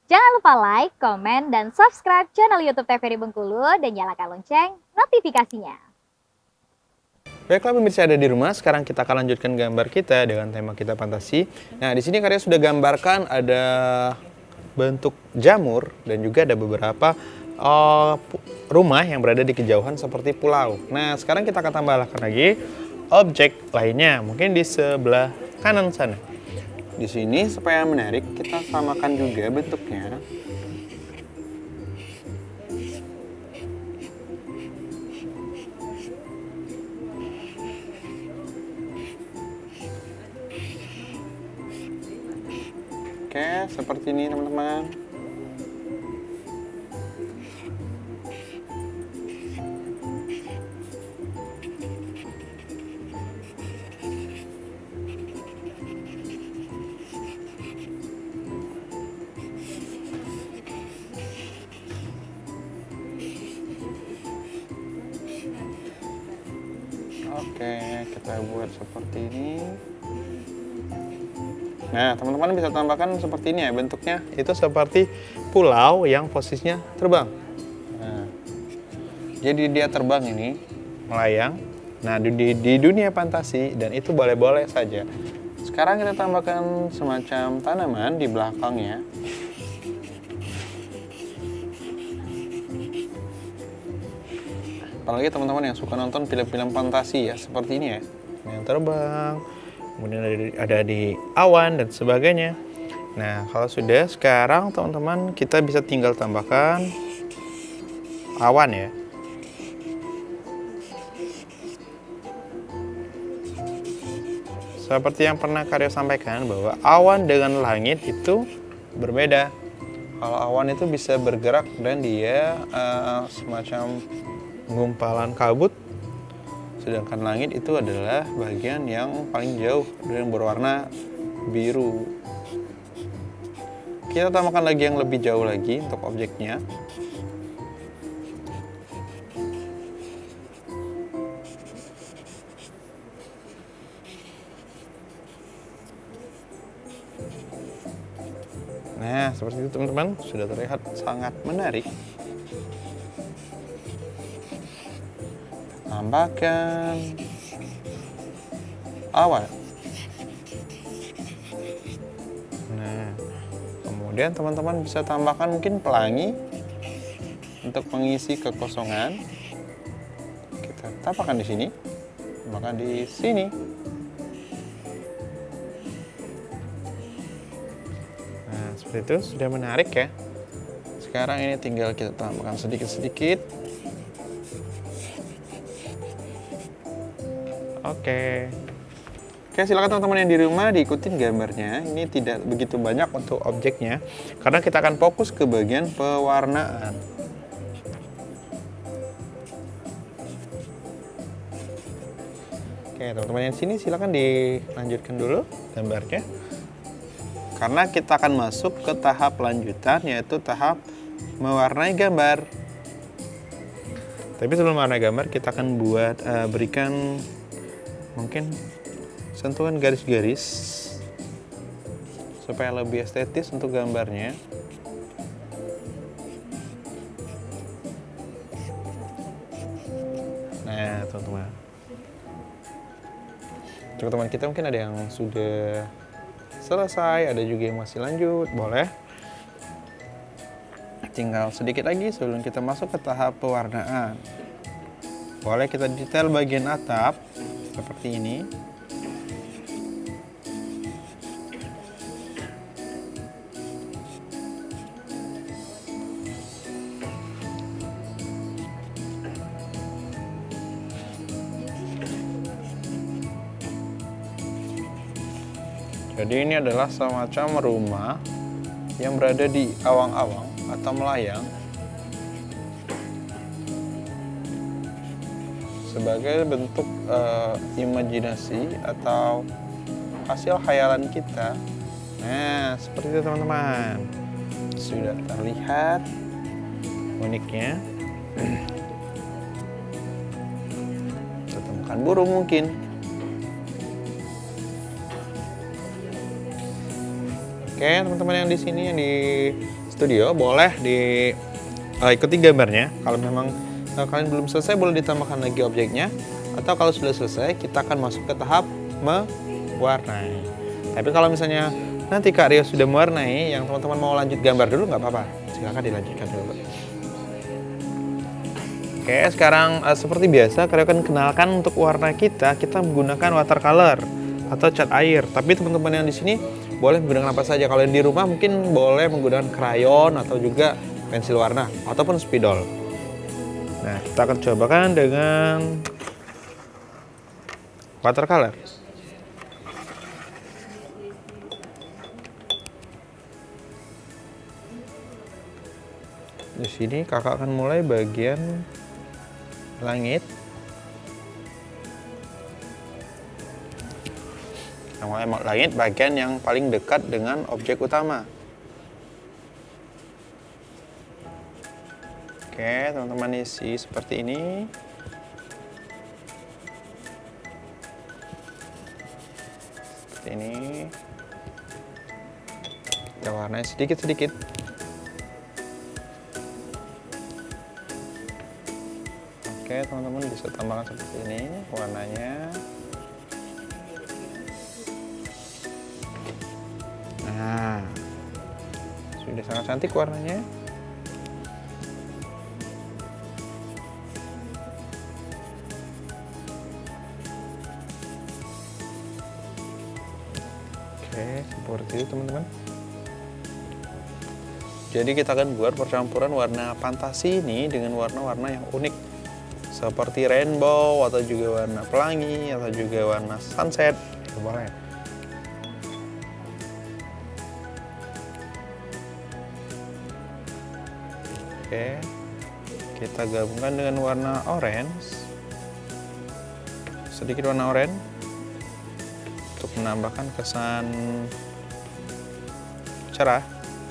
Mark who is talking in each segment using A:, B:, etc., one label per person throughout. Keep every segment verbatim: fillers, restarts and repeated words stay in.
A: Jangan lupa like, komen, dan subscribe channel YouTube T V R I Bengkulu dan nyalakan lonceng notifikasinya.
B: Baiklah pemirsa ada di rumah, sekarang kita akan lanjutkan gambar kita dengan tema kita fantasi. Nah, di sini Karya sudah gambarkan ada bentuk jamur dan juga ada beberapa uh, rumah yang berada di kejauhan seperti pulau. Nah, sekarang kita akan tambahkan lagi objek lainnya, mungkin di sebelah kanan sana. Di sini supaya menarik, kita samakan juga bentuknya. Oke, seperti ini teman-teman. Oke, kita buat seperti ini. Nah, teman-teman bisa tambahkan seperti ini ya bentuknya. Itu seperti pulau yang posisinya terbang. Nah, jadi dia terbang ini, melayang. Nah, di, di dunia fantasi dan itu boleh-boleh saja. Sekarang kita tambahkan semacam tanaman di belakangnya. Apalagi teman-teman yang suka nonton film-film fantasi ya, seperti ini ya. Yang terbang. Kemudian ada di, ada di awan dan sebagainya. Nah, kalau sudah, sekarang teman-teman kita bisa tinggal tambahkan awan ya. Seperti yang pernah Karya sampaikan bahwa awan dengan langit itu berbeda. Kalau awan itu bisa bergerak dan dia uh, semacam gumpalan kabut. Sedangkan langit itu adalah bagian yang paling jauh dan berwarna biru. Kita tambahkan lagi yang lebih jauh lagi untuk objeknya. Nah, seperti itu teman-teman, sudah terlihat sangat menarik. Tambahkan awan. Nah, kemudian teman-teman bisa tambahkan mungkin pelangi untuk mengisi kekosongan. Kita tambahkan di sini, tambahkan di sini. Nah, seperti itu sudah menarik ya. Sekarang ini tinggal kita tambahkan sedikit-sedikit. Oke. Oke, silakan teman-teman yang di rumah diikutin gambarnya. Ini tidak begitu banyak untuk objeknya karena kita akan fokus ke bagian pewarnaan. Oke, teman-teman yang sini silakan dilanjutkan dulu gambarnya. Karena kita akan masuk ke tahap lanjutan, yaitu tahap mewarnai gambar. Tapi sebelum mewarnai gambar, kita akan buat uh, berikan mungkin sentuhan garis-garis supaya lebih estetis untuk gambarnya. Nah, teman-teman, untuk teman kita mungkin ada yang sudah selesai, ada juga yang masih lanjut, boleh. Tinggal sedikit lagi sebelum kita masuk ke tahap pewarnaan. Boleh kita detail bagian atap seperti ini. Jadi ini adalah semacam rumah yang berada di awang-awang atau melayang. Sebagai bentuk uh, imajinasi atau hasil khayalan kita. Nah, seperti itu teman-teman. Sudah terlihat uniknya. Kita temukan burung mungkin. Oke, teman-teman yang di sini yang di Studio, boleh di uh, ikuti gambarnya. Kalau memang uh, kalian belum selesai, boleh ditambahkan lagi objeknya. Atau kalau sudah selesai, kita akan masuk ke tahap mewarnai. Tapi kalau misalnya nanti Kak Rio sudah mewarnai, yang teman-teman mau lanjut gambar dulu nggak apa-apa. Silakan dilanjutkan dulu. Oke, sekarang uh, seperti biasa, Kak Rio akan kenalkan untuk warna kita. Kita menggunakan watercolor atau cat air. Tapi teman-teman yang di sini boleh menggunakan apa saja. Kalau yang di rumah mungkin boleh menggunakan krayon atau juga pensil warna ataupun spidol. Nah, kita akan cobakan dengan watercolor. Di sini kakak akan mulai bagian langit. Yang mulai langit bagian yang paling dekat dengan objek utama. Oke, teman-teman isi seperti ini. Seperti ini. Kita warnai sedikit-sedikit. Oke, teman-teman bisa tambahkan seperti ini warnanya. Nah, sudah sangat cantik warnanya. Oke, seperti itu teman-teman. Jadi kita akan buat percampuran warna fantasi ini dengan warna-warna yang unik, seperti rainbow atau juga warna pelangi atau juga warna sunset. Boleh. Oke, kita gabungkan dengan warna orange, sedikit warna oranye untuk menambahkan kesan cerah.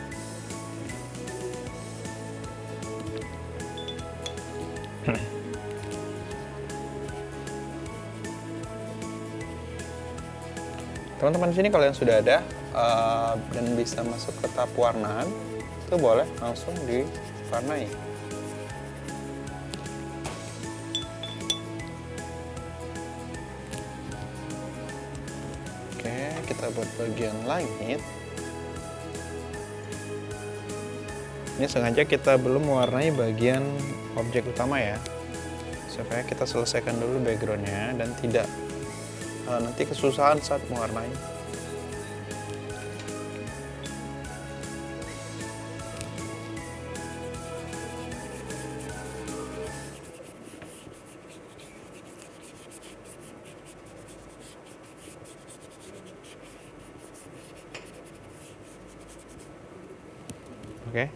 B: Teman-teman sini kalau yang sudah ada uh, dan bisa masuk ke tahap warnaan, itu boleh langsung diwarnai. Oke, kita buat bagian langit. Ini sengaja kita belum mewarnai bagian objek utama ya, supaya kita selesaikan dulu backgroundnya dan tidak uh, nanti kesusahan saat mewarnai. Oke.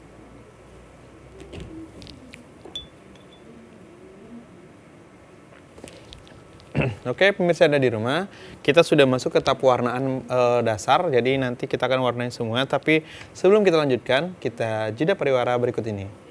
B: Oke, pemirsa ada di rumah, kita sudah masuk ke tahap warnaan e, dasar, jadi nanti kita akan warnai semua. Tapi sebelum kita lanjutkan, kita jeda pariwara berikut ini.